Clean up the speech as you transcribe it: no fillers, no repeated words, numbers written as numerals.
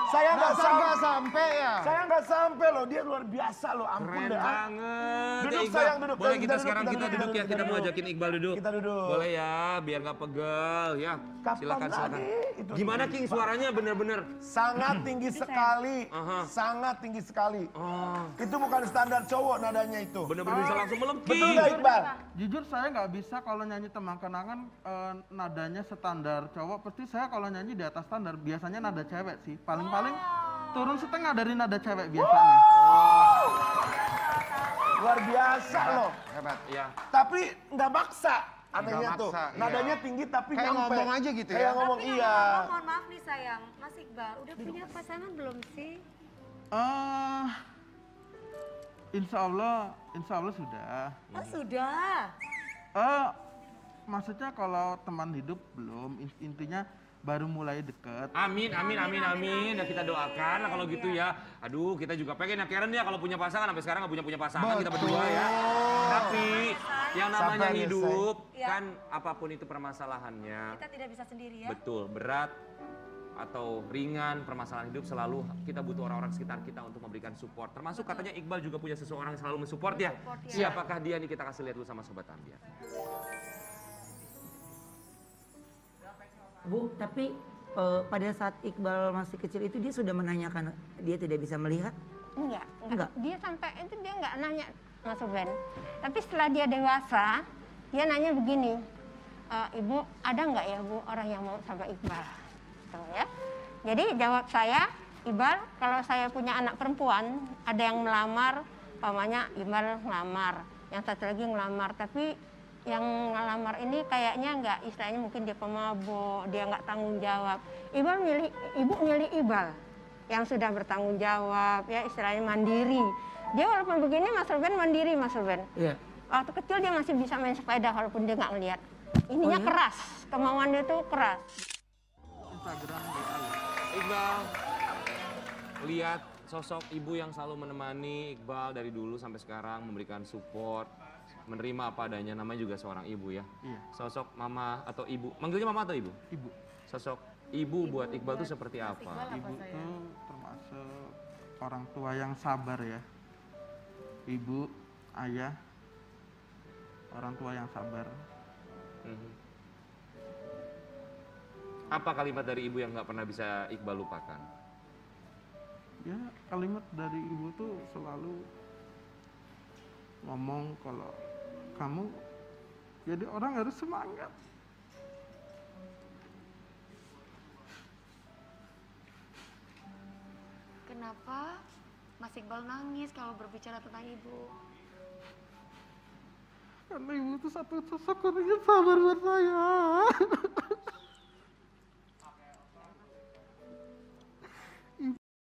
Saya nggak sampai ya. Saya nggak sampai loh, dia luar biasa loh, ampun Keren deh. banget. Duduk Iqbal. sayang, duduk. Boleh kita duduk, sekarang kita duduk ya, kita mau duduk. ajakin Iqbal duduk. Kita duduk. Boleh ya, biar nggak pegel ya. Kapan Silakan silakan. lagi? Itu Gimana King suaranya bener-bener? sangat tinggi sekali, Aha. sangat tinggi sekali. Oh, Itu bukan standar cowok nadanya itu. bener-bener bisa langsung melengking. Betul nggak Iqbal? Jujur saya nggak bisa kalau nyanyi Teman Kenangan nadanya standar cowok. Pasti saya kalau nyanyi di atas standar. Biasanya nada cewek sih. Paling-paling turun setengah dari nada cewek biasanya. Luar biasa loh. Hebat. Ya. Tapi nggak maksa. Anehnya Nggak tuh, maksa, iya. nadanya tinggi tapi Kayak nyampe. ngomong aja gitu ya? Kayak ngomong Tapi iya. ngomong, mohon maaf nih sayang, Mas Iqbal, udah punya pasangan belum sih? Insya Allah sudah. Oh sudah. Maksudnya kalau teman hidup belum, intinya baru mulai deket. Amin, amin, amin, amin. Ya kita doakan lah kalau gitu ya. Aduh, kita juga pengen ya Karen ya kalau punya pasangan. Sampai sekarang nggak punya pasangan kita berdua ya. Tapi yang namanya Sampai hidup Ya. kan apapun itu permasalahannya. Kita tidak bisa sendiri ya. Betul, berat atau ringan permasalahan hidup selalu kita butuh orang-orang sekitar kita untuk memberikan support. Termasuk katanya Iqbal juga punya seseorang yang selalu mensupport ya. Support, ya. Siapakah dia nih, kita kasih lihat dulu sama Sobat Ambiar. Bu, tapi pada saat Iqbal masih kecil itu dia sudah menanyakan dia tidak bisa melihat? Enggak. Dia sampai itu dia nggak nanya Mas Ruben. Tapi setelah dia dewasa, dia nanya begini, Ibu ada nggak ya Bu orang yang mau sama Iqbal? Tuh, ya. Jadi jawab saya, Iqbal kalau saya punya anak perempuan, ada yang melamar, pamannya Iqbal ngelamar, yang satu lagi ngelamar, tapi yang ngelamar ini kayaknya nggak, istilahnya mungkin dia pemabuk, dia nggak tanggung jawab. Ibu milih Iqbal yang sudah bertanggung jawab, ya istilahnya mandiri. Dia walaupun begini Mas Ruben mandiri Mas Ruben. Iya. Waktu kecil dia masih bisa main sepeda walaupun dia nggak ngelihat. Ininya keras, kemauan dia tuh keras. Instagram Iqbal, lihat sosok ibu yang selalu menemani Iqbal dari dulu sampai sekarang, memberikan support, menerima apa adanya, namanya juga seorang ibu ya. Iya. Sosok mama atau ibu, manggilnya mama atau ibu? Ibu. Sosok ibu buat Iqbal itu seperti apa? Ibu tuh termasuk orang tua yang sabar ya. Ibu, ayah, orang tua yang sabar. Mhm. Apa kalimat dari ibu yang nggak pernah bisa Iqbal lupakan? Ya kalimat dari ibu tuh selalu ngomong kalau kamu jadi orang harus semangat. Kenapa Mas Iqbal nangis kalau berbicara tentang ibu? Karena ibu tuh satu sosok orang yang sabar buat saya.